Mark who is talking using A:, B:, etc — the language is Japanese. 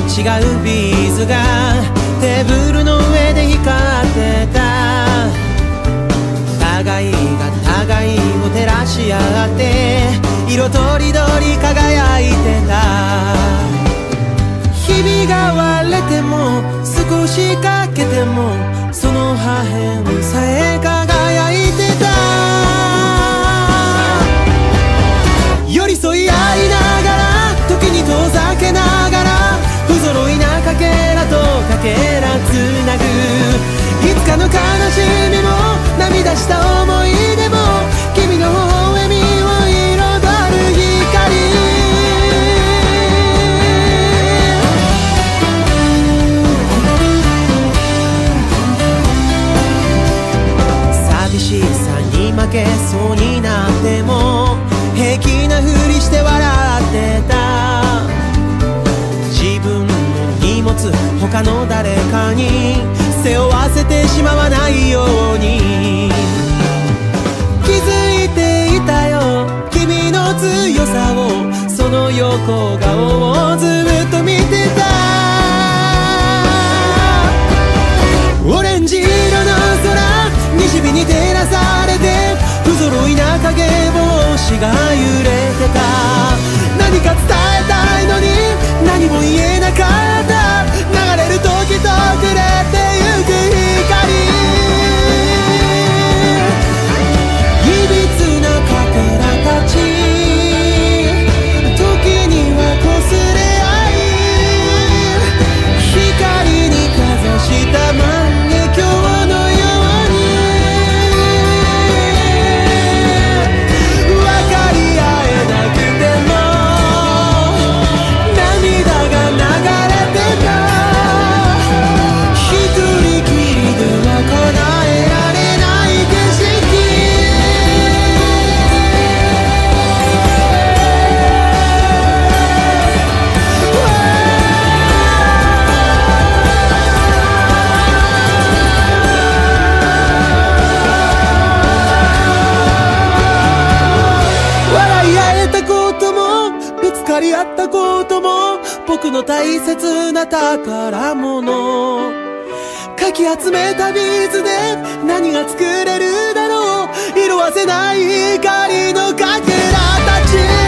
A: 違うビーズがテーブルの上で光ってた。互いが互いを照らし合って色とりどり輝いてた。日々が割れても少しかけてもその破片さえ輝いてた。寄り添い合いながら時に遠ざけながら不揃いなかけらとかけらつなぐ。いつかの悲しみも涙した思い出も君の微笑みを彩る光。寂しさに負けそうになっても平気なふりして笑ってた。自分の荷物他の誰かに背負わせてしまわないように気づいていたよ君の強さを。その横顔をずっと見てた。オレンジ色の空西日に照らされて不揃いな影星が揺れてた。何か伝えたいのに何も言えなかった。流れる時と暮れてゆく光。いびつなかけらたち時にはこすれ合い光にかざした万華鏡のように分かり合えなくても涙が流れてた。一人きりでは叶えられない景色。笑い合えたこともぶつかり合ったことも僕の大切な宝物。かき集めたビーズで何が作れるだろう。色褪せない光のかけらたち。